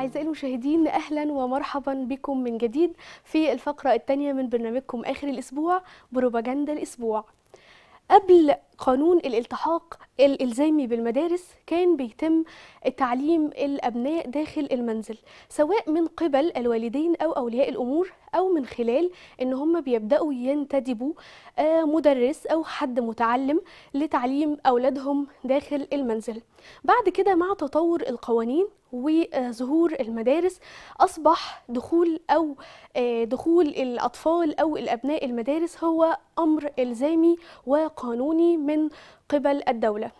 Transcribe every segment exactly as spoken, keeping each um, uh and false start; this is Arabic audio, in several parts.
أعزائي المشاهدين، أهلا ومرحبا بكم من جديد في الفقرة الثانية من برنامجكم آخر الأسبوع بروباجندا الأسبوع. قبل قانون الالتحاق الإلزامي بالمدارس كان بيتم تعليم الأبناء داخل المنزل، سواء من قبل الوالدين أو أولياء الأمور أو من خلال إن هم بيبدأوا ينتدبوا مدرس أو حد متعلم لتعليم أولادهم داخل المنزل. بعد كده مع تطور القوانين وظهور المدارس أصبح دخول أو دخول الأطفال أو الأبناء المدارس هو أمر إلزامي وقانوني من قبل الدولة.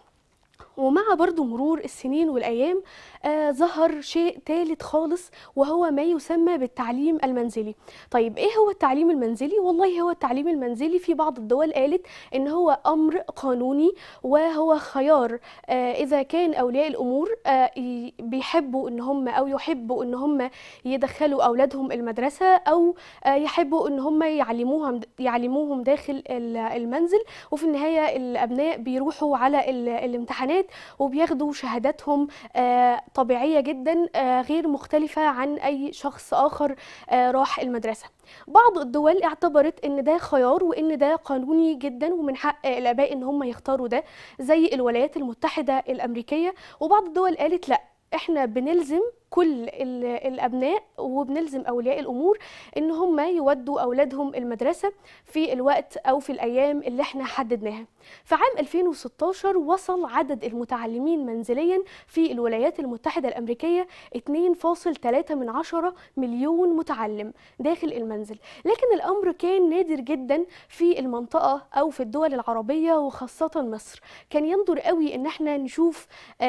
ومع برضو مرور السنين والأيام آه ظهر شيء ثالث خالص، وهو ما يسمى بالتعليم المنزلي. طيب إيه هو التعليم المنزلي؟ والله هو التعليم المنزلي في بعض الدول قالت إن هو أمر قانوني وهو خيار آه إذا كان أولياء الأمور آه بيحبوا إن هم أو يحبوا إن هم يدخلوا أولادهم المدرسة، أو آه يحبوا إن هم يعلموهم يعلموهم داخل المنزل، وفي النهاية الأبناء بيروحوا على الامتحانات وبياخدوا شهاداتهم آه طبيعية جدا، آه غير مختلفة عن أي شخص آخر آه راح المدرسة. بعض الدول اعتبرت ان ده خيار وان ده قانوني جدا ومن حق الآباء ان هم يختاروا ده، زي الولايات المتحدة الأمريكية. وبعض الدول قالت لا، احنا بنلزم كل الأبناء وبنلزم أولياء الأمور إن هم يودوا أولادهم المدرسة في الوقت أو في الأيام اللي احنا حددناها. في عام ألفين وستاشر وصل عدد المتعلمين منزليا في الولايات المتحدة الأمريكية اثنين فاصل ثلاثة من عشرة مليون متعلم داخل المنزل، لكن الأمر كان نادر جدا في المنطقة أو في الدول العربية وخاصة مصر. كان ينظر قوي إن احنا نشوف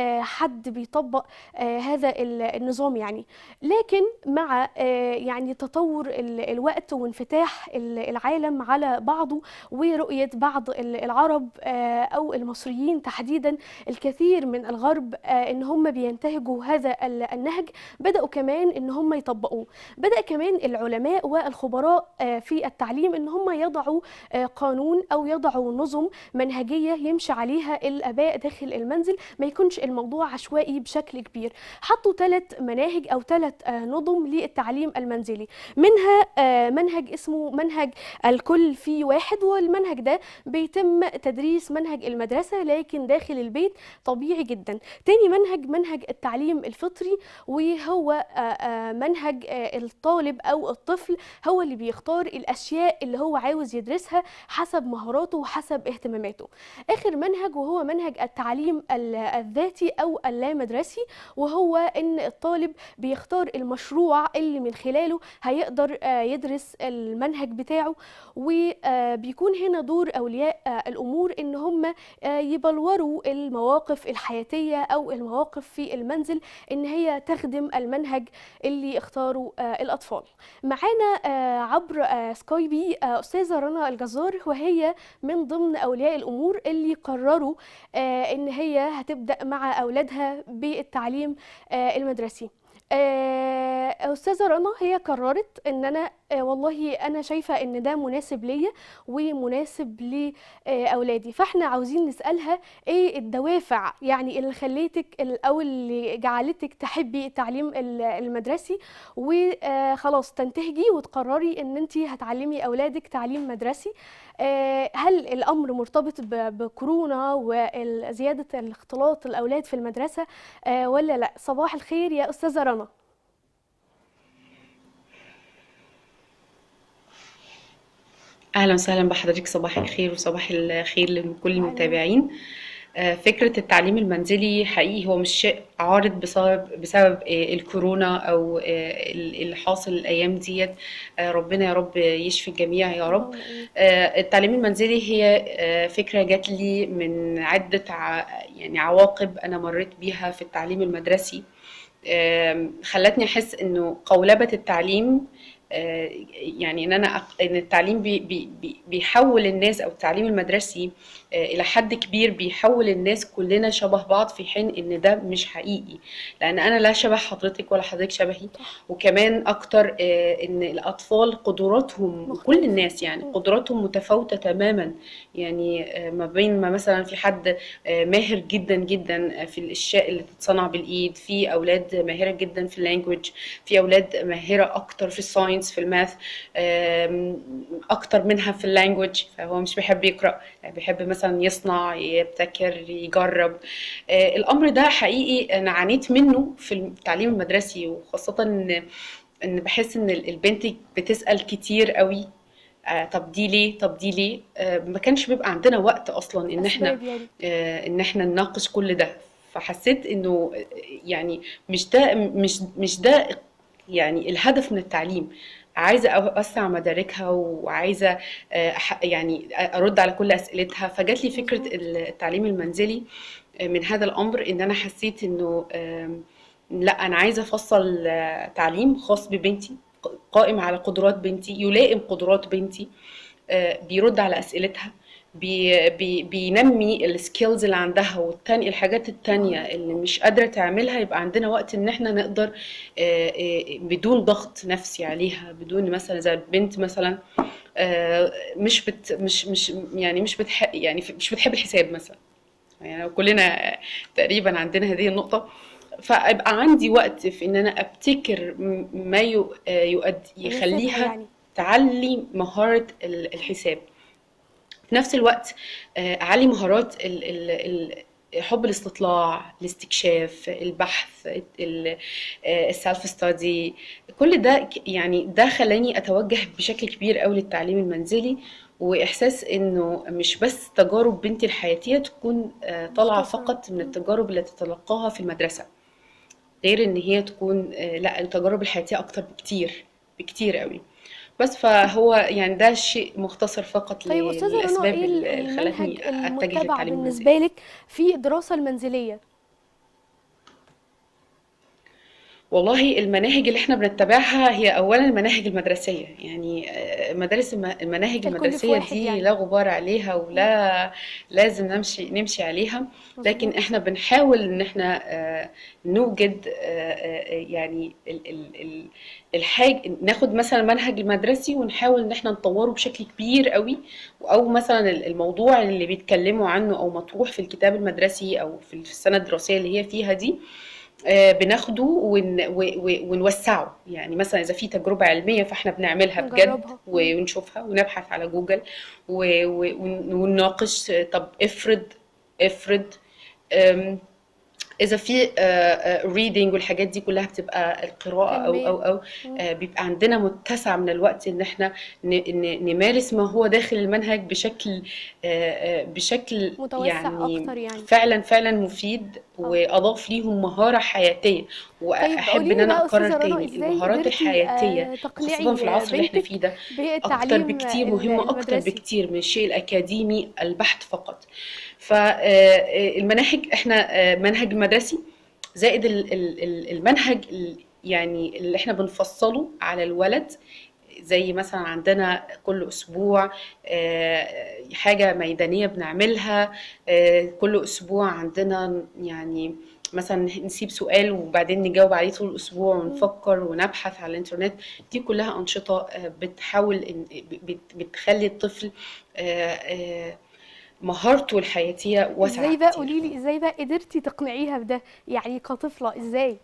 حد بيطبق هذا النظام يعني. لكن مع يعني تطور الوقت وانفتاح العالم على بعضه ورؤية بعض العرب أو المصريين تحديدا الكثير من الغرب ان هم بينتهجوا هذا النهج، بدأوا كمان ان هم يطبقوه. بدأ كمان العلماء والخبراء في التعليم ان هم يضعوا قانون او يضعوا نظم منهجية يمشي عليها الآباء داخل المنزل، ما يكونش الموضوع عشوائي بشكل كبير. حطوا ثلاث مناهج أو ثلاث نظم للتعليم المنزلي، منها منهج اسمه منهج الكل في واحد، والمنهج ده بيتم تدريس منهج المدرسة لكن داخل البيت طبيعي جدا. تاني منهج منهج التعليم الفطري، وهو منهج الطالب أو الطفل هو اللي بيختار الأشياء اللي هو عاوز يدرسها حسب مهاراته وحسب اهتماماته. آخر منهج وهو منهج التعليم الذاتي أو اللامدرسي، وهو إن الطالب بيختار المشروع اللي من خلاله هيقدر يدرس المنهج بتاعه. وبيكون هنا دور أولياء الأمور إن هم يبلوروا المواقف الحياتية أو المواقف في المنزل إن هي تخدم المنهج اللي اختاروا الأطفال. معانا عبر سكايبي أستاذة رنا الجزار، وهي من ضمن أولياء الأمور اللي قرروا إن هي هتبدأ مع أولادها بالتعليم المدرسي. أستاذة رنا، هي قررت إن أنا والله أنا شايفة إن ده مناسب ليا ومناسب لأولادي، فإحنا عاوزين نسألها إيه الدوافع يعني اللي خليتك أو اللي جعلتك تحبي التعليم المدرسي وخلاص تنتهجي وتقرري إن أنت هتعلمي أولادك تعليم مدرسي. هل الأمر مرتبط بكورونا وزيادة الاختلاط الأولاد في المدرسة ولا لا؟ صباح الخير يا أستاذة رنا. اهلا وسهلا بحضرتك، صباح الخير وصباح الخير لكل المتابعين. فكرة التعليم المنزلي حقيقي هو مش شيء عارض بسبب بسبب الكورونا او اللي حاصل الايام ديت. ربنا يا رب يشفي الجميع يا رب. التعليم المنزلي هي فكرة جات لي من عدة يعني عواقب انا مريت بيها في التعليم المدرسي، خلتني احس انه قولبة التعليم آه، يعني ان انا أق- ان التعليم بي بي بي- بيحول الناس، او التعليم المدرسي آه، الى حد كبير بيحول الناس كلنا شبه بعض، في حين ان ده مش حقيقي. لان انا لا شبه حضرتك ولا حضرتك شبهي. صح. وكمان اكتر آه، ان الاطفال قدراتهم، وكل مختلفة. الناس يعني مم. قدراتهم متفاوتة تماما. يعني آه، ما بين ما مثلا في حد آه، ماهر جدا جدا في الاشياء اللي تتصنع بالايد، في اولاد ماهرة جدا في اللانجوج، في اولاد ماهرة اكتر في الساينس في الماث، آم، اكتر منها في اللانجوج، فهو مش بيحب يقرأ، بيحب مثلا يصنع، يبتكر، يجرب. آه، الامر ده حقيقي انا عانيت منه في التعليم المدرسي، وخاصة ان ان بحس ان البنت بتسأل كتير قوي. آه، طب دي ليه، طب دي ليه، آه، ما كانش بيبقى عندنا وقت اصلا ان احنا أسباب يعني. آه، ان احنا نناقش كل ده. فحسيت انه آه، يعني مش ده مش مش ده يعني الهدف من التعليم. عايزة أوسع مداركها، وعايزة آه، أح- يعني أرد على كل أسئلتها. فجات لي فكرة مظبوط. التعليم المنزلي آه، من هذا الأمر، إن أنا حسيت إنه آم، لا، أنا عايزة أفصل آه، تعليم خاص ببنتي، قائم على قدرات بنتي، يلائم قدرات بنتي، آه، بيرد على أسئلتها، بي بي بينمي السكيلز اللي عندها، والتاني الحاجات التانية مهارات. اللي اه. مش قادرة تعملها يبقى عندنا وقت ان احنا نقدر آه، آه، بدون ضغط نفسي عليها، بدون مثلا زي البنت مثلا آه، مش بت مش مش يعني مش بتحب يعني مش بتحب الحساب مثلا. يعني كلنا تقريبا عندنا هذه النقطة. فأبقى عندي وقت في إن أنا أبتكر م- ما يو- آه، يؤدي يناسبها يخليها يعني. تعلي مهارة ال- الحساب. في نفس الوقت آه، أعلي مهارات ال- ال- ال- حب الاستطلاع، الاستكشاف، البحث، السيلف ستادي. كل ده ك- يعني ده خلاني أتوجه بشكل كبير قوي للتعليم المنزلي، وإحساس إنه مش بس تجارب بنتي الحياتية تكون آه، طالعة مختصرة. فقط من مم. التجارب اللي تتلقاها في المدرسة، غير إن هي تكون آه، لا، التجارب الحياتية أكتر بكتير، بكتير قوي. بس فهو يعني ده شيء مختصر فقط طيب أستاذة رنا، للأسباب إيه ال- اللي المنهج خلتني أتجه المتبع للتعليم المنزلي. بالنسبة لك في الدراسة المنزلية؟ والله المناهج اللي احنا بنتبعها هي اولا المناهج المدرسيه، يعني آه، مدارس الم- المناهج الكل في المدرسيه واحد دي يعني. لا غبار عليها، مم. ولا لازم نمشي نمشي عليها. لكن مظبوط. احنا بنحاول ان احنا آه، نوجد آه، آه، يعني ال- ال- ال- الحاج ناخد مثلا المنهج المدرسي ونحاول ان احنا نطوره بشكل كبير قوي، او مثلا الموضوع اللي بيتكلموا عنه او مطروح في الكتاب المدرسي او في السنه الدراسيه اللي هي فيها دي، آه، بناخده ون... و... و... ونوسعه. يعني مثلا اذا في تجربه علميه فاحنا بنعملها بجد نجربها. مم. ونشوفها ونبحث على جوجل و... و... ون- ونناقش. طب افرض افرض أم، اذا في ريدنج والحاجات دي كلها بتبقى القراءه او تنمية. او او مم. آه، بيبقى عندنا متسع من الوقت ان احنا ن- ن- نمارس ما هو داخل المنهج بشكل آه، آه، بشكل متوسع يعني أكتر يعني. فعلا فعلا مفيد، اه. واضاف ليهم مهاره حياتيه. طيب واحب قولي ان لي انا بقى اكرر أستاذة رنا، تاني إزاي المهارات قدرتي الحياتيه، آه، وخاصه في تقنعي آه، العصر اللي احنا فيه بنتك ده، اكتر بالتعليم بكتير، آه، ال- مهمه اكتر المدرسي؟ بكتير من الشيء الاكاديمي البحت فقط. فالمناهج احنا آه، منهج المدرسي زائد ال- ال- ال- المنهج ال- يعني اللي احنا بنفصله على الولد. زي مثلا عندنا كل اسبوع آه، حاجة ميدانية بنعملها. آه، كل اسبوع عندنا يعني مثلا نسيب سؤال وبعدين نجاوب عليه طول الاسبوع، مم. ونفكر ونبحث على الانترنت. دي كلها انشطة آه، بتحاول إن- بت- بتخلي الطفل آه، آه، مهارته الحياتية واسعة ازاي بقى، كتير. قولي لي ازاي بقى قدرتي تقنعيها بده يعني كطفلة، ازاي؟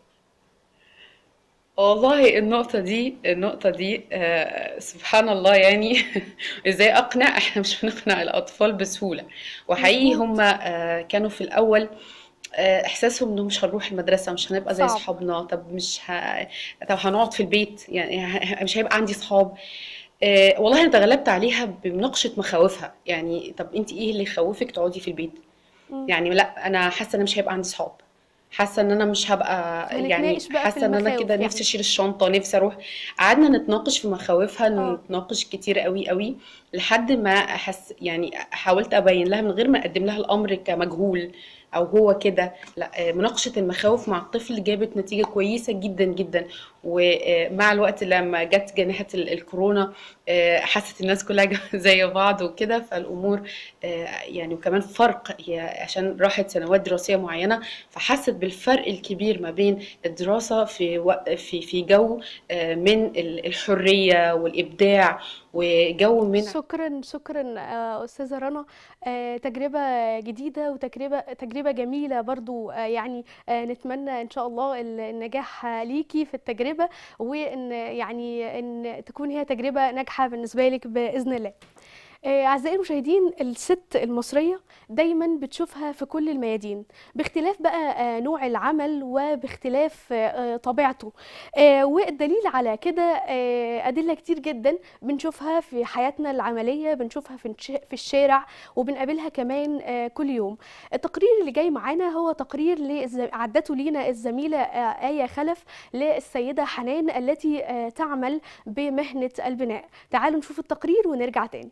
والله النقطة دي النقطة دي آه سبحان الله يعني ازاي اقنع؟ احنا مش بنقنع الاطفال بسهولة. وحقيقي هم مظبوط. آه كانوا في الاول آه احساسهم انه مش هنروح المدرسة، مش هنبقى زي صعب. صحابنا، طب مش ه... طب هنقعد في البيت، يعني ه- مش هيبقى عندي صحاب. آه والله انا تغلبت عليها بمناقشة مخاوفها. يعني طب انت ايه اللي يخوفك تقعدي في البيت؟ مم. يعني لا، انا حاسه ان انا مش هيبقى عندي صحاب، حاسه ان انا مش هبقى، يعني هنتناقش بقى في حاسه ان انا كده المخاوف نفسي يعني. اشيل الشنطه، نفسي اروح. قعدنا نتناقش في مخاوفها، اه. نتناقش كتير قوي قوي، لحد ما احس يعني حاولت ابين لها من غير ما اقدم لها الامر كمجهول. او هو كده. لا، مناقشه المخاوف مع الطفل جابت نتيجه كويسه جدا جدا. ومع الوقت لما جت جائحه ال- الكورونا، آه، حست الناس كلها زي بعض وكده، فالامور آه، يعني وكمان فرق، هي عشان راحت سنوات دراسيه معينه، فحست بالفرق الكبير ما بين الدراسه في وق- في في جو آه، من ال- الحريه والابداع، وجو من شكرا شكرا آه، أستاذة رنا. آه، تجربة جديدة وتجربة تجربة جميلة برضو. آه، يعني آه، نتمنى إن شاء الله ال- النجاح ليكي في التجربة، وإن يعني إن تكون هي تجربة ناجحة بالنسبة لك بإذن الله. آه، أعزائي المشاهدين، الست المصرية دايما بتشوفها في كل الميادين، باختلاف بقى آه، نوع العمل وباختلاف آه، طبيعته. آه، والدليل على كده آه، أدلة كتير جدا بنشوفها في حياتنا العملية، بنشوفها في الش- في الشارع، وبنقابلها كمان آه، كل يوم. التقرير اللي جاي معانا هو تقرير للز- عدته لينا الزميلة آه، آية خلف للسيدة حنان التي آه، تعمل بمهنة البناء. تعالوا نشوف التقرير ونرجع تاني.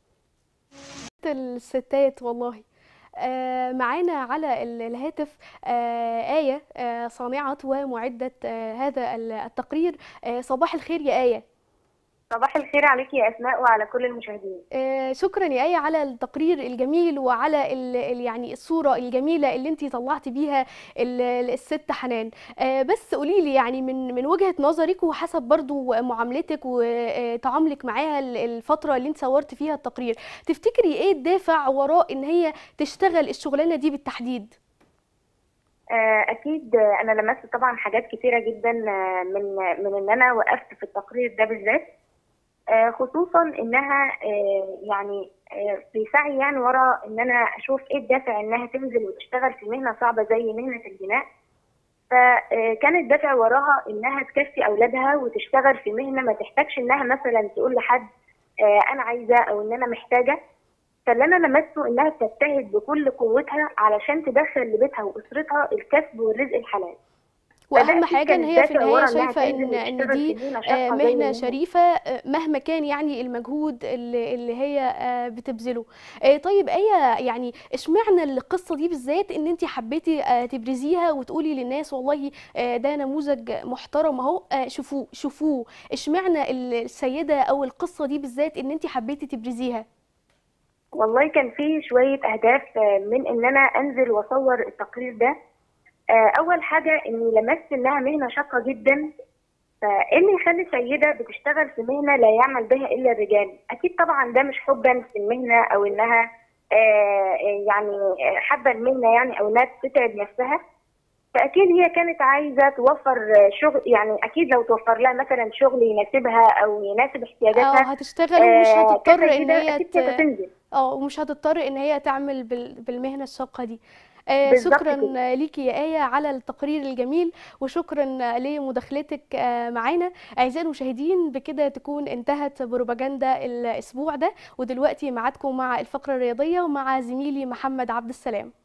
الستات والله. آه، معانا على ال- الهاتف آه، آية، آه، صانعة ومعدة آه، هذا ال- التقرير. آه، صباح الخير يا آية. صباح الخير عليك يا أسماء وعلى كل المشاهدين. آه، شكرا يا آية على التقرير الجميل وعلى ال ال يعني الصورة الجميلة اللي انتي طلعتي بيها ال- ال- الست حنان. آه، بس قولي لي يعني من من وجهة نظرك وحسب برضو معاملتك وتعاملك معاها ال- الفترة اللي انت صورت فيها التقرير، تفتكري ايه الدافع وراء ان هي تشتغل الشغلانة دي بالتحديد؟ آه، أكيد آه، أنا لمست طبعا حاجات كتيرة جدا آه، من من إن أنا وقفت في التقرير ده بالذات، آه، خصوصا إنها آه، يعني آه، في سعي يعني ورا إن أنا أشوف إيه الدافع إنها تنزل وتشتغل في مهنة صعبة زي مهنة البناء. فكان الدافع وراها إنها تكفي أولادها وتشتغل في مهنة ما تحتاجش إنها مثلا تقول لحد آه، أنا عايزة أو إن أنا محتاجة. فاللي انا لمسته انها بتجتهد بكل قوتها علشان تدخل لبيتها واسرتها الكسب والرزق الحلال. فده واهم اكيد حاجه كان ان هي في الدافع النهايه ورا انها شايفه تنزل ان ان وتشتغل في دي مهنه آه، شاقه زي مهنه المهنه. شريفه، آه، مهما كان يعني المجهود اللي اللي هي آه، بتبذله. آه، طيب ايه يعني اشمعنى القصه دي بالذات ان انت حبيتي آه، تبرزيها وتقولي للناس والله آه، ده نموذج محترم اهو، آه، شوفوه شوفوه. اشمعنى السيده او القصه دي بالذات ان انت حبيتي تبرزيها؟ والله كان في شويه اهداف آه، من ان انا انزل واصور التقرير ده. آه، اول حاجه اني لمست انها مهنه شاقه جدا، فايه اللي يخلي سيده بتشتغل في مهنه لا يعمل بها الا الرجال؟ اكيد طبعا ده مش حبا في المهنه او انها آه، آه، يعني آه، حابه المهنه يعني او انها تتعب نفسها. فاكيد هي كانت عايزه توفر شغل، يعني اكيد لو توفر لها مثلا شغل يناسبها او يناسب اه احتياجاتها هتشتغل ومش آه هتضطر ان كسيده هي اكيد ت... كانت هتنزل. اه ومش هتضطر ان هي تعمل بال... بالمهنة الشاقة دي. آه بالظبط شكرا كده. ليكي يا آية على التقرير الجميل، وشكرا لمداخلتك آه معانا. أعزائي المشاهدين، بكده تكون انتهت بروباجندا الأسبوع ده، ودلوقتي ميعادكم مع الفقرة الرياضية ومع زميلي محمد عبد السلام.